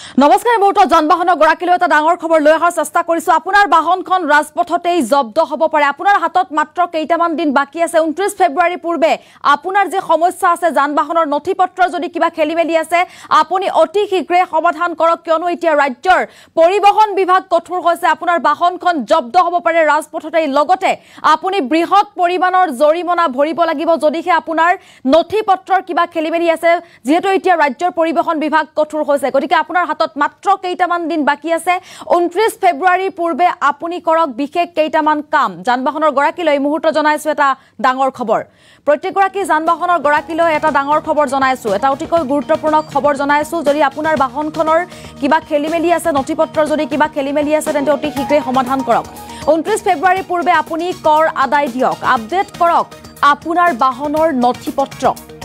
নমস্কাৰ বহুত যানবাহনৰ গৰাকীলৈ এটা ডাঙৰ খবৰ লৈ অহাৰ চেষ্টা কৰিছো আপোনাৰ বাহনখন ৰাজপথতেই জব্দ হ'ব পাৰে আপোনাৰ হাতত মাত্ৰ কেইটামান দিন বাকি আছে 29 ফেব্ৰুৱাৰী পূৰ্বে আপোনাৰ যে সমস্যা আছে যানবাহনৰ নথিপত্ৰ যদি কিবা খেলিমেলি আছে আপুনি অতি শীঘ্ৰে সমাধান কৰক কিয়নো এতিয়া ৰাজ্যৰ পৰিবহণ বিভাগ কঠোৰ হৈছে আপোনাৰ বাহনখন জব্দ হ'ব পাৰে ৰাজপথতেই লগতে আপুনি বৃহৎ পৰিমাণৰ জৰিমনা ভৰিব লাগিব যদিহে আপোনাৰ নথিপত্ৰৰ কিবা খেলিমেলি আছে যেহেতু এতিয়া ৰাজ্যৰ পৰিবহণ বিভাগ কঠোৰ হৈছে গতিকে আপোনাৰ হাতত মাত্ৰ কেইটামান দিন বাকি আছে 29 ফেব্ৰুৱাৰীৰ পূৰ্বে আপুনি কৰক বিশেষ কেইটামান কাম যানবাহনৰ গৰাকীলৈ মুহূৰ্ত জনাইছো এটা ডাঙৰ খবৰ প্ৰত্যেক গৰাকী যানবাহনৰ গৰাকীলৈ এটা ডাঙৰ খবৰ জনাইছো এটা অতিকৈ গুৰুত্বপূৰ্ণ খবৰ জনাইছো যদি আপোনাৰ বাহনখনৰ কিবা খেলিমেলি আছে নথিপত্ৰৰ যদি কিবা খেলিমেলি আছে তেন্তে অতি শীঘ্ৰে সমাধান কৰক 29 ফেব্ৰুৱাৰীৰ পূৰ্বে আপুনি কৰ আদায় দিয়ক আপডেট কৰক আপোনাৰ বাহনৰ নথিপত্ৰ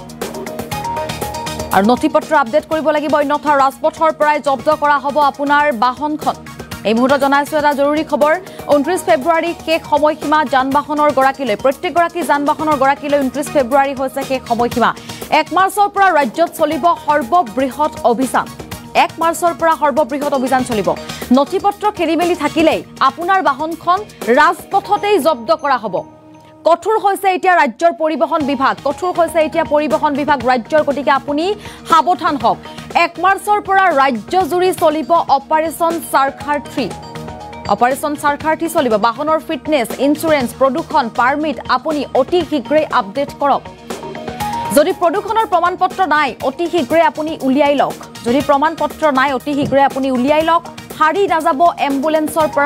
আৰু নথিপত্ৰ আপডেট কৰিব লাগিব অন্যথা ৰাজপথৰ পৰাই জব্দ কৰা হ'ব আপোনাৰ বাহনখন এই মুহূৰ্তত জনাইছো এটা জৰুৰী খবৰ 29 ফেব্ৰুৱাৰী শেষ সময়সীমা যানবাহনৰ গৰাকীলৈ প্ৰত্যেক গৰাকী যানবাহনৰ গৰাকীলৈ 29 ফেব্ৰুৱাৰী হৈছে শেষ সময়সীমা 1 মাৰ্চৰ পৰা ৰাজ্যত চলিব সৰ্ববৃহৎ অভিযান 1 মাৰ্চৰ পৰা সৰ্ববৃহৎ অভিযান চলিব নথিপত্ৰ খেলিমেলি থাকিলেই আপোনাৰ বাহনখন ৰাজপথতেই জব্দ কৰা হ'ব কঠোৰ হৈছে এতিয়া ৰাজ্যৰ পৰিবহণ বিভাগ কঠোৰ হৈছে এতিয়া পৰিবহণ বিভাগ ৰাজ্যৰ গতিকে আপুনি সাৱধান হওক 1 মাৰ্চৰ পৰা ৰাজ্যজুৰি চলিব অপাৰেচন সাৰখাৰ্থী চলিব বাহনৰ ফিটনেছ ইনস্যুৰেন্স প্ৰদূষণ পাৰমিট আপুনি অতি শীঘ্ৰেই আপডেট কৰক যদি প্ৰদূষণৰ প্ৰমাণপত্ৰ নাই অতি শীঘ্ৰে আপুনি উলিয়াই লওক যদি প্ৰমাণপত্ৰ নাই অতি শীঘ্ৰে আপুনি উলিয়াই লওক হাৰি নাযাব এম্বুলেন্সৰ পৰা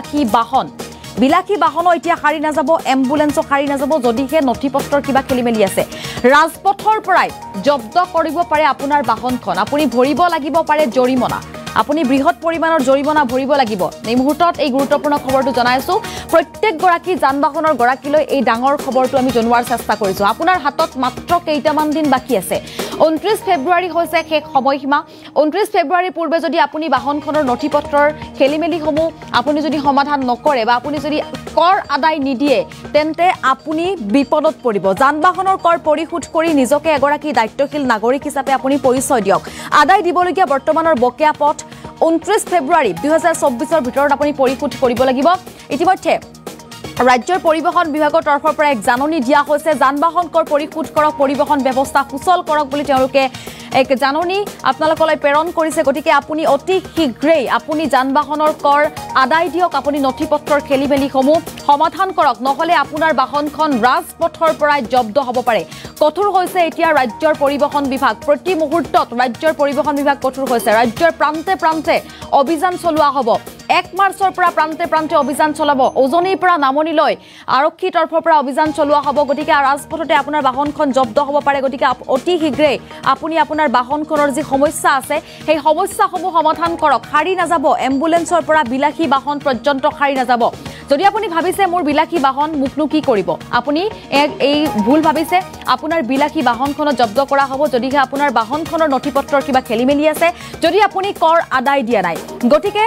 বিলাসী বাহন এতিয়া হাৰি নাযাব এম্বুলেন্সক হাৰি নাযাব যদিহে নথিপত্ৰৰ কিবা খেলিমেলি আছে ৰাজপথৰ পৰাই জব্দ কৰিব পাৰে আপোনাৰ বাহনখন আপুনি ভৰিব লাগিব পাৰে জৰিমনা আপুনি বৃহৎ পৰিমাণৰ জৰিমনা ভৰিব লাগিব এই মুহূৰ্তত এই গুৰুত্বপূৰ্ণ খবৰটো জনাইছো প্ৰত্যেক গৰাকী যানবাহনৰ গৰাকীলৈ এই ডাঙৰ খবৰটো আমি জনোৱাৰ চেষ্টা কৰিছো আপোনাৰ হাতত মাত্ৰ কেইটামান দিন বাকি আছে 29 ফেব্ৰুৱাৰী হৈছে শেষ সময়সীমা 29 ফেব্ৰুৱাৰীৰ পূৰ্বে যদি আপুনি বাহনখনৰ নথিপত্ৰৰ খেলিমেলিসমূহ আপুনি যদি সমাধান নকৰে বা আপুনি যদি কৰ আদায় নিদিয়ে তেন্তে আপুনি বিপদত পৰিব যানবাহনৰ কৰ পৰিশোধ কৰি নিজকে এগৰাকী দায়িত্বশীল নাগৰিক হিচাপে আপুনি পৰিচয় দিয়ক আদায় দিবলগীয়া বৰ্তমানৰ বকেয়া পথ 29 ফেব্ৰুৱাৰী 2024 ৰ ভিতৰত আপুনি পৰিশোধ কৰিব লাগিব ইতিমধ্যে ৰাজ্যৰ পৰিবহণ বিভাগৰ তৰফৰ পৰা এক জাননী দিয়া হৈছে যানবাহন কৰ পৰিশোধ কৰক পৰিবহণ ব্যৱস্থা সুচল কৰক বুলি তেওঁলোকে এক জাননী আপোনালোকলৈ প্ৰেৰণ কৰিছে গতিকে আপুনি অতি শীঘ্ৰেই আপুনি যানবাহনৰ কৰ আদায় দিয়ক আপুনি নথিপত্ৰৰ খেলিমেলিসমূহ সমাধান কৰক নহলে আপোনাৰ বাহনখন ৰাজপথৰ পৰাই জব্দ হ'ব পাৰে কঠোৰ হৈছে এতিয়া ৰাজ্যৰ পৰিবহণ বিভাগ প্ৰতি মুহূৰ্তত ৰাজ্যৰ পৰিবহণ বিভাগ কঠোৰ হৈছে ৰাজ্যৰ প্ৰান্তে প্ৰান্তে অভিযান চলোৱা হ'ব 1 মাৰ্চৰ পৰা প্ৰান্তে প্ৰান্তে অভিযান চলাব ওজনিৰ পৰা নামনিলৈ আৰক্ষী তৰফৰ পৰা অভিযান চলোৱা হ'ব গতিকে ৰাজপথতে আপোনাৰ বাহনখন জব্দ হ'ব পাৰে গতিকে অতি শীঘ্ৰে আপুনি আপোনাৰ বাহনখনৰ যি সমস্যা আছে সেই সমস্যাসমূহ সমাধান কৰক হাৰি নাযাব এম্বুলেন্সৰ পৰা বিলাসী বাহন পৰ্যন্ত হাৰি নাযাব যদি আপুনি ভাবিছে মোৰ বিলাসী বাহন মুকনো কি কৰিব আপুনি এই ভুল ভাবিছে আপোনাৰ বিলাসী বাহনখনত জব্দ কৰা হ'ব যদিহে আপোনাৰ বাহনখনৰ নথিপত্ৰৰ কিবা খেলিমেলি আছে যদি আপুনি কৰ আদায় দিয়া নাই গতিকে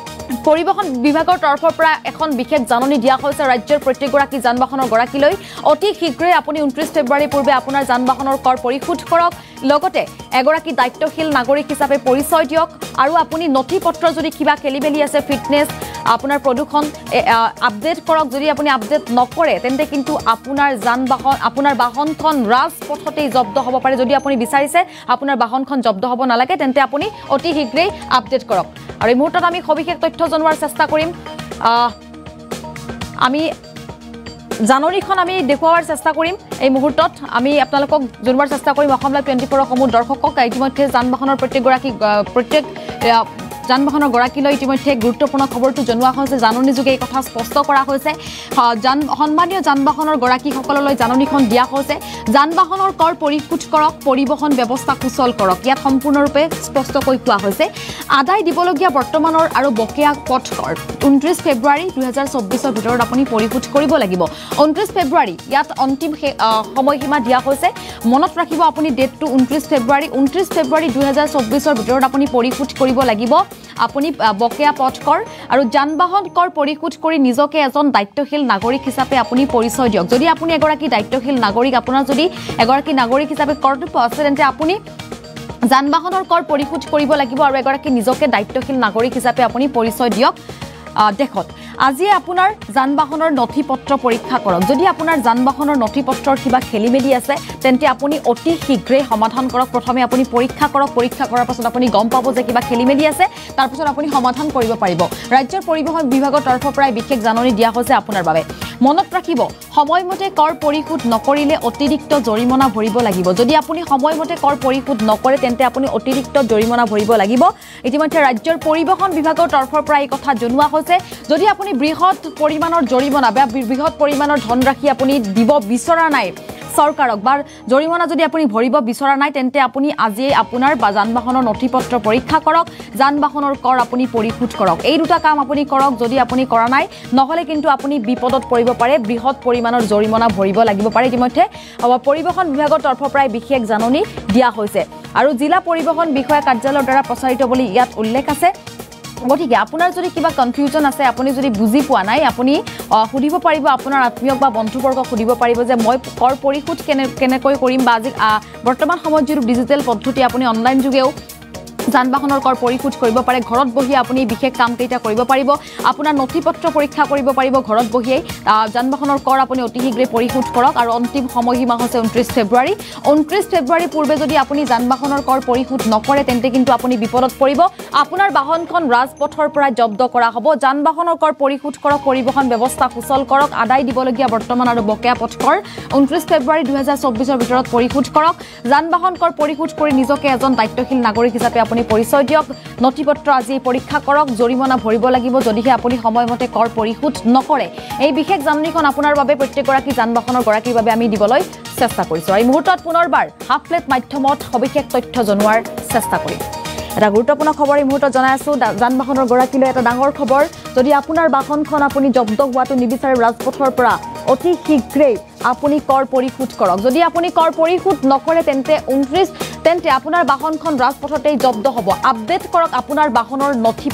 পৰিবহণ বিভাগৰ তৰফৰ পৰা এখন বিশেষ জাননী দিয়া হৈছে ৰাজ্যৰ প্ৰত্যেক গৰাকী যানবাহনৰ গৰাকীলৈ অতি শীঘ্ৰে আপুনি 29 ফেব্ৰুৱাৰীৰ পূৰ্বে আপোনাৰ যানবাহনৰ কৰ পৰিশোধ কৰক লগতে এগৰাকী দায়িত্বশীল নাগৰিক হিচাপে পৰিচয় দিয়ক আৰু আপুনি নথিপত্ৰ যদি কিবা খেলিমেলি আছে ফিটনেছ আপোনাৰ প্ৰদূষণ আপডেট কৰক যদি আপুনি আপডেট নকৰে তেন্তে কিন্তু আপোনাৰ বাহনখন ৰাজপথতেই জব্দ হ'ব পাৰে যদি আপুনি বিচাৰিছে আপোনাৰ বাহনখন জব্দ হ'ব নালাগে তেন্তে আপুনি অতি শীঘ্ৰেই আপডেট কৰক আৰু এই মুহূৰ্তত আমি সবিশেষ তথ্য জনোৱাৰ চেষ্টা কৰিম আমি জাননীখন আমি দেখুৱাৰ চেষ্টা কৰিম এই মুহূৰ্তত আমি আপোনালোকক জনোৱাৰ চেষ্টা কৰিম অসম লাইভ 24 সমূহ দৰ্শকক ইতিমধ্যে যানবাহনৰ প্ৰত্যেক যানবাহনৰ গৰাকীলৈ ইতিমধ্যে গুৰুত্বপূৰ্ণ খবৰটো জনোৱা হৈছে জাননী যোগে এই কথা স্পষ্ট কৰা হৈছে সন্মানীয় যানবাহনৰ গৰাকীসকললৈ জাননীখন দিয়া হৈছে যানবাহনৰ কৰ পৰিশোধ কৰক পৰিবহণ ব্যৱস্থা সুচল কৰক ইয়াত সম্পূৰ্ণৰূপে স্পষ্টকৈ কোৱা হৈছে আদায় দিবলগীয়া বৰ্তমানৰ আৰু বকেয়া পথ কৰ 29 ফেব্ৰুৱাৰী 2024 ৰ ভিতৰত আপুনি পৰিশোধ কৰিব লাগিব 29 ফেব্ৰুৱাৰী ইয়াত অন্তিম সময়সীমা দিয়া হৈছে মনত ৰাখিব আপুনি ডেটটো 29 ফেব্ৰুৱাৰী 2024 ৰ ভিতৰত আপুনি পৰিশোধ কৰিব লাগিব আপুনি বকেয়া পথ কৰ আৰু যানবাহন কৰ পৰিশোধ কৰি নিজকে এজন দায়িত্বশীল নাগৰিক হিচাপে আপুনি পৰিচয় দিয়ক যদি আপুনি এগৰাকী দায়িত্বশীল নাগৰিক আপোনাৰ যদি এগৰাকী নাগৰিক হিচাপে কৰ্তব্য আছে তেন্তে আপুনি যান বাহনৰ কৰ পৰিশোধ কৰিব লাগিব আৰু এগৰাকী নিজকে দায়িত্বশীল নাগৰিক হিচাপে আপুনি পৰিচয় দিয়ক দেখত আজি আপোনাৰ যান বাহনৰ নথি পত্ৰ পৰীক্ষা কৰক যদি আপোনাৰ যান বাহনৰ নথি পত্ৰৰ কিবা খেলিমেলি আছে তেন্তে আপুনি অতি শীঘ্ৰে সমাধান কৰক প্ৰথমে আপুনি পৰীক্ষা কৰক পৰীক্ষা কৰাৰ পাছত আপুনি গম পাব যে কিবা খেলিমেলি আছে তাৰ পাছত আপুনি সমাধান কৰিব পাৰিব ৰাজ্যৰ পৰিবহণ বিভাগৰ তৰফৰ পৰা বিশেষ জাননী দিয়া হৈছে আপোনাৰ বাবে মনত ৰাখিব সময়মতে কৰ পৰিশোধ নকৰিলে অতিৰিক্ত জৰিমনা ভৰিব লাগিব যদি আপুনি সময়মতে কৰ পৰিশোধ নকৰে তেন্তে আপুনি অতিৰিক্ত জৰিমনা ভৰিব লাগিব ইতিমধ্যে ৰাজ্যৰ পৰিবহণ বিভাগৰ তৰফৰ পৰা এই কথা জনোৱা হৈছে যদি আপুনি বৃহৎ পৰিমাণৰ জৰিমনা বা বৃহৎ পৰিমাণৰ ধনৰাশি আপুনি দিব বিচৰা নাই সৰকাৰক বা জৰিমনা যদি আপুনি ভৰিব বিচৰা নাই তেন্তে আপুনি আজি আপোনাৰ যান বাহনৰ নথি পত্ৰ পৰীক্ষা কৰক যান বাহনৰ কৰ আপুনি পৰিশোধ কৰক এই দুটা কাম আপুনি কৰক যদি আপুনি কৰা নাই নহলে কিন্তু আপুনি বিপদত পৰিব পাৰে বৃহৎ পৰিমাণৰ জৰিমনা ভৰিব লাগিব পাৰে ইতিমধ্যে পৰিবহণ বিভাগৰ তৰফৰ পৰা বিশেষ জাননী দিয়া হৈছে আৰু জিলা পৰিবহণ বিষয়া কাৰ্যালয়ৰ দ্বাৰা প্ৰচাৰিত বুলি ইয়াত উল্লেখ আছে গতিকে আপোনাৰ যদি কিবা কনফিউজন আছে আপুনি যদি বুজি পোৱা নাই আপুনি সুধিব পাৰিব আপোনাৰ আত্মীয়ক বা বন্ধুবৰ্গক সুধিব পাৰিব যে মই কৰ পৰিশোধ কেনেকৈ কৰিম বা আজি বৰ্তমান সময়ত যিটো ডিজিটেল পদ্ধতি আপুনি অনলাইন যোগেও যান বাহনৰ কৰ পৰিশোধ কৰিব পাৰে ঘৰত বহি আপুনি বিশেষ কাম কেইটা কৰিব পাৰিব আপোনাৰ নথি পত্ৰ পৰীক্ষা কৰিব পাৰিব ঘৰত বহিয়ে যান বাহনৰ কৰ আপুনি অতি শীঘ্ৰে পৰিশোধ কৰক আৰু অন্তিম সময়সীমা হৈছে 29 ফেব্ৰুৱাৰী পূৰ্বে যদি আপুনি যান বাহনৰ কৰ পৰিশোধ নকৰে তেন্তে কিন্তু আপুনি বিপদত পৰিব আপোনাৰ বাহনখন ৰাজপথৰ পৰা জব্দ কৰা হ'ব যান বাহনৰ কৰ পৰিশোধ কৰক পৰিবহণ ব্যৱস্থা সুচল কৰক আদায় দিবলগীয়া বৰ্তমান আৰু বকেয়া পথ কৰ 29 ফেব্ৰুৱাৰী 2024 ৰ ভিতৰত পৰিশোধ কৰক যান বাহন কৰ পৰিশোধ কৰি নিজকে এজন দায়িত্বশীল নাগৰিক হিচাপে আপুনি পৰিচয় দিয়ক নথি পত্ৰ আজি পৰীক্ষা কৰক জৰিমনা ভৰিব লাগিব যদিহে আপুনি সময়মতে কৰ পৰিশোধ নকৰে এই বিশেষ জাননীখন আপোনাৰ বাবে প্ৰত্যেকগৰাকী যান বাহনৰ গৰাকীৰ বাবে আমি দিবলৈ চেষ্টা কৰিছো এই মুহূৰ্তত পুনৰবাৰ হাফ প্লেট মাধ্যমত সবিশেষ তথ্য জনোৱাৰ চেষ্টা কৰিম এটা গুৰুত্বপূৰ্ণ খবৰ এই মুহূৰ্তত জনাই আছো যান বাহনৰ গৰাকীলৈ এটা ডাঙৰ খবৰ যদি আপোনাৰ বাহনখন আপুনি জব্দ হোৱাটো নিবিচাৰে ৰাজপথৰ পৰা অতি শীঘ্ৰেই আপুনি কৰ পৰিশোধ কৰক যদি আপুনি কৰ পৰিশোধ নকৰে তেন্তে 29 তেন্তে আপোনাৰ বাহনখন ৰাজপথতেই জব্দ হ'ব আপডেট কৰক আপোনাৰ বাহনৰ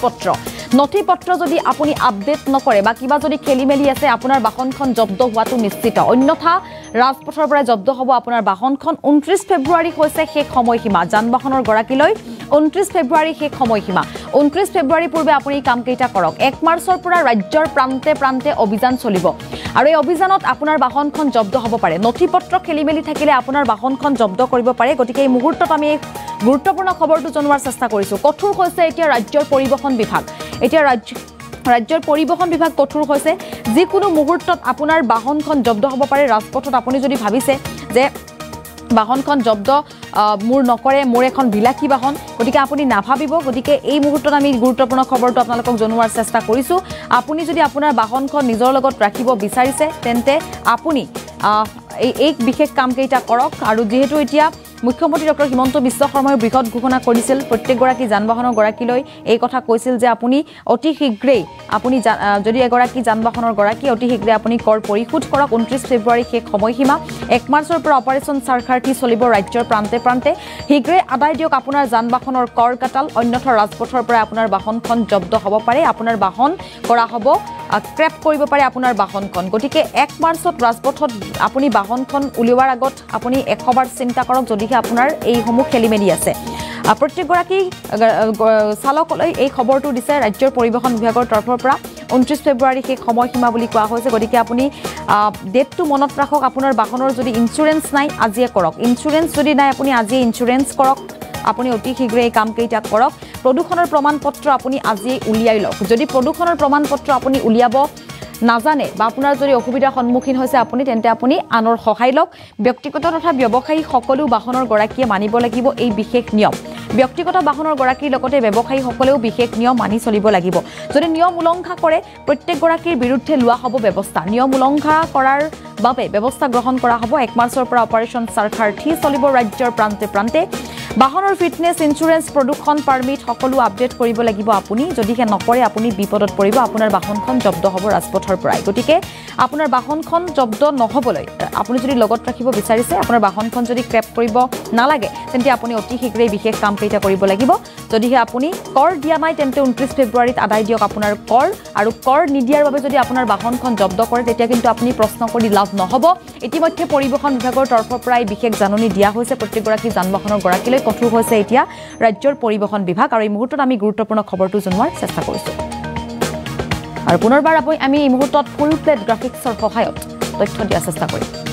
নথি পত্ৰ যদি আপুনি আপডেট নকৰে বা কিবা যদি খেলিমেলি আছে আপোনাৰ বাহনখন জব্দ হোৱাটো নিশ্চিত অন্যথা ৰাজপথৰ পৰা জব্দ হ'ব আপোনাৰ বাহনখন 29 ফেব্ৰুৱাৰী হৈছে শেষ সময়সীমা যান বাহনৰ গৰাকীলৈ 29 ফেব্ৰুৱাৰী শেষ সময়সীমা 29 ফেব্ৰুৱাৰী পূৰ্বে আপুনি কাম কেইটা কৰক 1 মাৰ্চৰ পৰা ৰাজ্যৰ প্ৰান্তে প্ৰান্তে অভিযান চলিব আৰু এই অভিযানত আপোনাৰ বাহনখন জব্দ হ'ব পাৰে নথি পত্ৰ খেলিমেলি থাকিলে আপোনাৰ বাহনখন জব্দ কৰিব পাৰে গতিকে এই মুহূৰ্তত আমি গুৰুত্বপূৰ্ণ খবৰটো জনোৱাৰ চেষ্টা কৰিছো কঠোৰ হৈছে এতিয়া ৰাজ্যৰ পৰিবহণ বিভাগ এতিয়া ৰাজ্যৰ পৰিবহণ বিভাগ কঠোৰ হৈছে যিকোনো মুহূৰ্তত আপোনাৰ বাহনখন জব্দ হ'ব পাৰে ৰাজপথত আপুনি যদি ভাবিছে যে বাহনখন জব্দ মোৰ নকৰে মোৰ এখন বিলাসী বাহন গতিকে আপুনি নাভাবিব গতিকে এই মুহূৰ্তত আমি গুৰুত্বপূৰ্ণ খবৰটো আপোনালোকক জনোৱাৰ চেষ্টা কৰিছো আপুনি যদি আপোনাৰ বাহনখন নিজৰ লগত ৰাখিব বিচাৰিছে তেন্তে আপুনি এই বিশেষ কাম কেইটা কৰক আৰু যেহেতু এতিয়া মুখ্যমন্ত্ৰী ডক্টৰ হিমন্ত বিশ্ব শৰ্মাই বৃহৎ ঘোষণা কৰিছিল প্ৰত্যেকগৰাকী যান বাহনৰ গৰাকীলৈ এই কথা কৈছিল যে আপুনি অতি শীঘ্ৰেই আপুনি যদি এগৰাকী যান বাহনৰ গৰাকী অতি শীঘ্ৰে আপুনি কৰ পৰিশোধ কৰক 29 ফেব্ৰুৱাৰী শেষ সময়সীমা 1 মাৰ্চৰ পৰা অপাৰেশ্যন সাৰখাৰ্থী চলিব ৰাজ্যৰ প্ৰান্তে প্ৰান্তে শীঘ্ৰে আদায় দিয়ক আপোনাৰ যান বাহনৰ কৰ কাটাল অন্যথা ৰাজপথৰ পৰা আপোনাৰ বাহনখন জব্দ হ'ব পাৰে আপোনাৰ বাহন কৰা হ'ব ক্ৰেপ কৰিব পাৰে আপোনাৰ বাহনখন গতিকে 1 মাৰ্চত ৰাজপথত আপুনি বাহনখন উলিওৱাৰ আগত আপুনি 100 বাৰ চিন্তা কৰক যদিহে আপোনাৰ এই সমূহ খেলিমেলি আছে প্ৰত্যেকগৰাকী চালকলৈ এই খবৰটো দিছে ৰাজ্যৰ পৰিবহণ বিভাগৰ তৰফৰ পৰা 29 ফেব্ৰুৱাৰী শেষ সময়সীমা বুলি কোৱা হৈছে গতিকে আপুনি ডেটটো মনত ৰাখক আপোনাৰ বাহনৰ যদি ইনস্যুৰেন্স নাই আজিয়ে কৰক ইনস্যুৰেন্স যদি নাই আপুনি আজিয়ে ইনস্যুৰেন্স কৰক আপুনি অতি শীঘ্ৰে এই কাম কেইটা কৰক প্ৰদূষণৰ প্ৰমাণপত্ৰ আপুনি আজিয়ে উলিয়াই লওক যদি প্ৰদূষণৰ প্ৰমাণপত্ৰ আপুনি উলিয়াব নাজানে বা আপোনাৰ যদি অসুবিধাৰ সন্মুখীন হৈছে আপুনি তেন্তে আপুনি আনৰ সহায় লওক ব্যক্তিগত তথা ব্যৱসায়ী সকলো বাহনৰ গৰাকীয়ে মানিব লাগিব এই বিশেষ নিয়ম ব্যক্তিগত বাহনৰ গৰাকীৰ লগতে ব্যৱসায়ী সকলেও বিশেষ নিয়ম মানি চলিব লাগিব যদি নিয়ম উলংঘা কৰে প্ৰত্যেকগৰাকীৰ বিৰুদ্ধে লোৱা হ'ব ব্যৱস্থা নিয়ম উলংঘা কৰাৰ বাবে ব্যৱস্থা গ্ৰহণ কৰা হ'ব 1 মাৰ্চৰ পৰা অপাৰেশ্যন সাৰখাৰ্থী চলিব ৰাজ্যৰ প্ৰান্তে প্ৰান্তে বাহনৰ ফিটনেছ ইনস্যুৰেন্স প্ৰদূষণ পাৰমিট সকলো আপডেট কৰিব লাগিব আপুনি যদিহে নকৰে আপুনি বিপদত পৰিব আপোনাৰ বাহনখন জব্দ হ'ব ৰাজপথৰ পৰা গতিকে আপোনাৰ বাহনখন জব্দ নহবলৈ আপুনি যদি লগত ৰাখিব বিচাৰিছে আপোনাৰ বাহনখন যদি ক্ৰেপ কৰিব নালাগে তেন্তে আপুনি অতি শীঘ্ৰেই বিশেষ কাম কেইটা কৰিব লাগিব যদিহে আপুনি কৰ দিয়া নাই তেন্তে 29 ফেব্ৰুৱাৰীত আদায় দিয়ক আপোনাৰ কৰ আৰু কৰ নিদিয়াৰ বাবে যদি আপোনাৰ বাহনখন জব্দ কৰে তেতিয়া কিন্তু আপুনি প্ৰশ্ন কৰি লাভ নহব ইতিমধ্যে পৰিবহণ বিভাগৰ তৰফৰ পৰা বিশেষ জাননী দিয়া হৈছে প্ৰত্যেকগৰাকী যান বাহনৰ গৰাকীলৈ কঠোৰ হৈছে এতিয়া ৰাজ্যৰ পৰিবহণ বিভাগ আৰু এই মুহূৰ্তত আমি গুৰুত্বপূৰ্ণ খবৰটো জনোৱাৰ চেষ্টা কৰিছোঁ আৰু পুনৰবাৰ আমি এই মুহূৰ্তত ফুল প্লেট গ্ৰাফিক্সৰ সহায়ত তথ্য দিয়াৰ চেষ্টা কৰিম